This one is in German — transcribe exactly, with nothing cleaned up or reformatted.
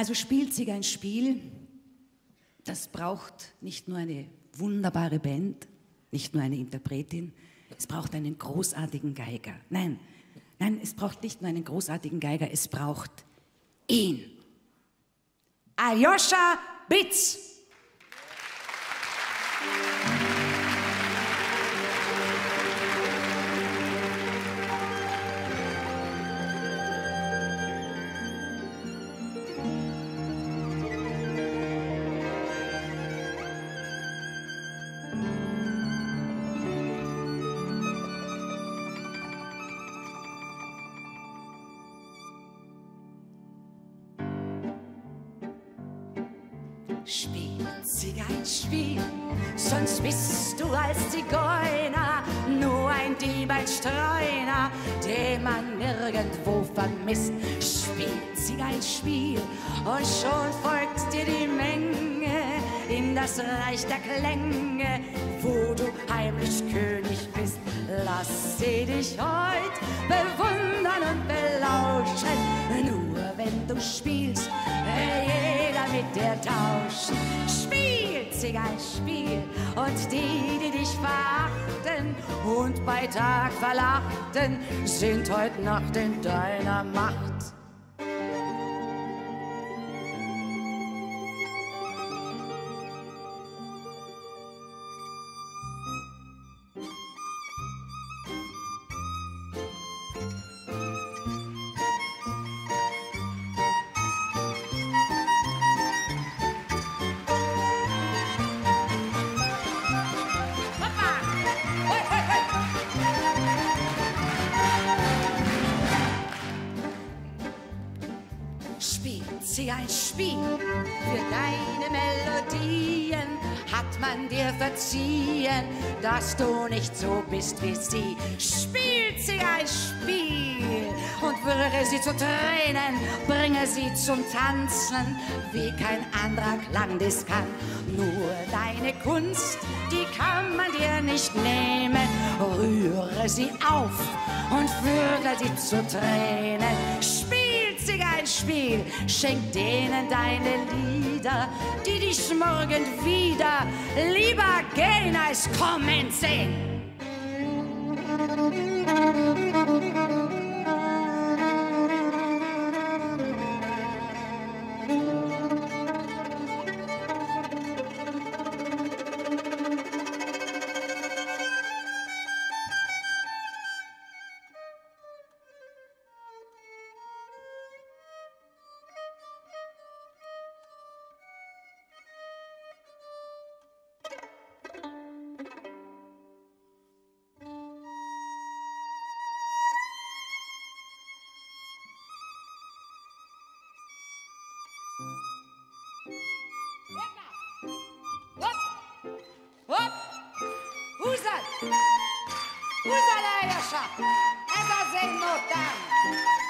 Also spielt sie ein Spiel, das braucht nicht nur eine wunderbare Band, nicht nur eine Interpretin, es braucht einen großartigen Geiger. Nein, nein, es braucht nicht nur einen großartigen Geiger, es braucht ihn. Aljoscha Bitz. Spiel, Zigeunerspiel, sonst bist du als Zigeuner nur ein Dieb, ein Streuner, den man nirgendwo vermisst. Spiel, Zigeunerspiel, und schon folgt dir die Menge in das Reich der Klänge, wo du heimlich König bist. Lass sie dich heut bewundern und belauschen, nur wenn du spielst, jeder mit dir tauschen. Spiel, Zigeunerspiel, und die, die dich verachten und bei Tag verlachten, sind heut Nacht in deiner Macht. Spiel, Zigeunerspiel, für deine Melodien hat man dir verziehen, dass du nicht so bist wie sie. Spiel, Zigeunerspiel, und rühre sie zu Tränen, bringe sie zum Tanzen, wie kein anderer Klang dies kann. Nur deine Kunst, die kann man dir nicht nehmen, rühre sie auf und führe sie zu Tränen. Spiel, Zigeunerspiel, schenk denen deine Lieder, die dich morgen wieder lieber gehen als kommen sehen. Húzzad! Húzzad, Aljoscha! Ez az én nótám!